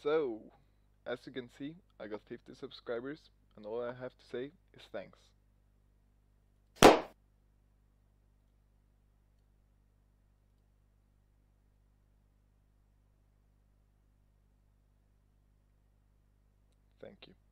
So, as you can see, I got 50 subscribers, and all I have to say is thanks. Thank you.